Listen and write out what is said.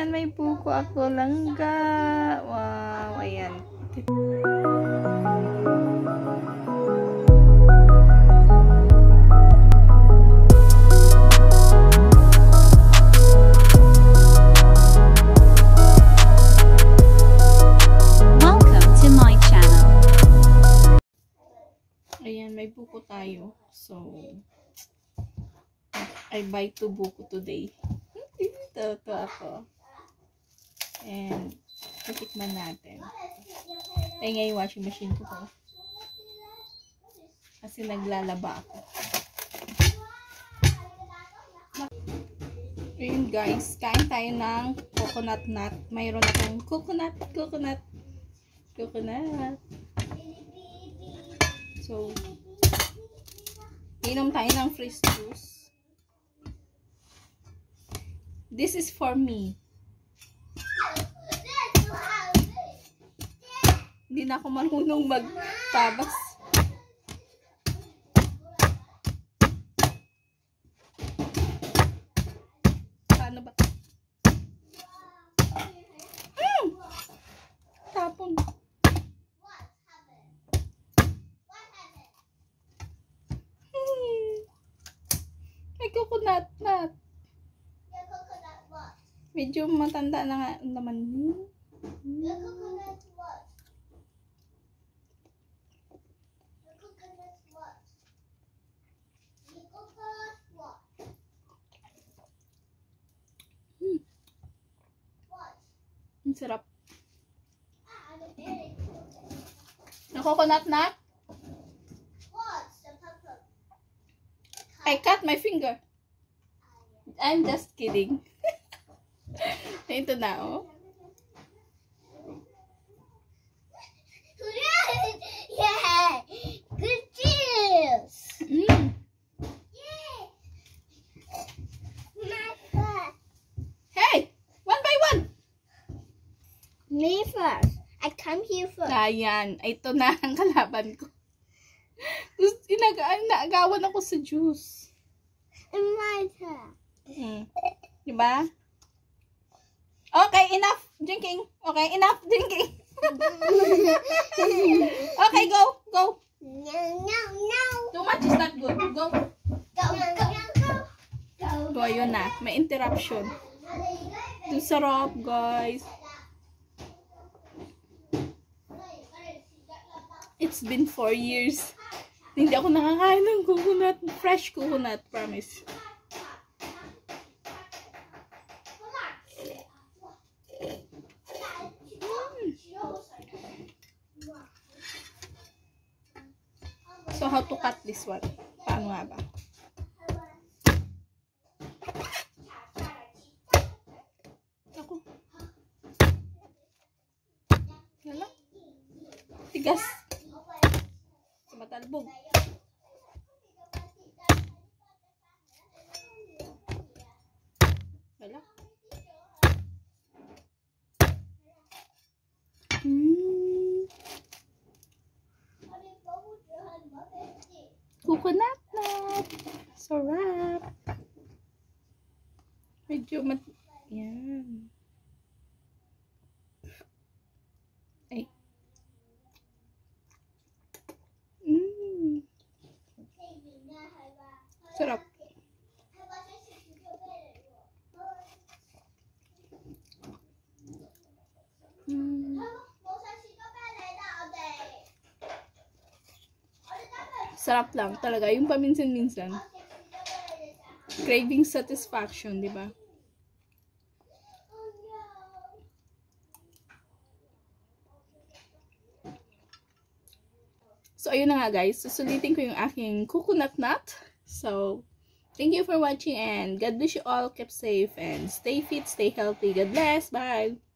Ayan, may buko ako langga. Wow, ayan. Ayan, may buko tayo. So, I buy 2 buko today. Ito ako. And, titikman natin. Ay, ngayon washing machine ko. Kasi naglalaba ako. Ayun guys, kain tayo ng coconut nut. Mayroon akong coconut. So, inom tayo ng fresh juice. This is for me. Hindi na ako marunong magtabas. Paano ba? Tapon. May coconut nut. Medyo matanda na nga naman. Ang sarap. Na coconut nut? I cut my finger. I'm just kidding. Ito na, oh. Yeah! Good juice! Hey! One by one! Me first. I come here first. Ayan. Ito na ang kalaban ko. Inaagawan ako sa juice. And my turn. Diba? Okay, enough drinking. Okay, enough drinking. Okay, go. No. Too much is not good. Go. Go. Go, yun na. May interruption. Ito sarap, guys. It's been 4 years. Hindi ako nakakain ng coconut. Fresh coconut, promise. So, how to cut this one? Paano nga ba? Ako. Lala. Tigas. Sa matalbog. Lala. Coconut nut. Sarap. Medyo yan. Ay. Sarap. Sarap lang talaga. Yung paminsan-minsan. Craving satisfaction, di ba? So, ayun na nga guys. Susulitin ko yung aking coconut nut. So, thank you for watching and God bless you all. Keep safe and stay fit, stay healthy. God bless. Bye!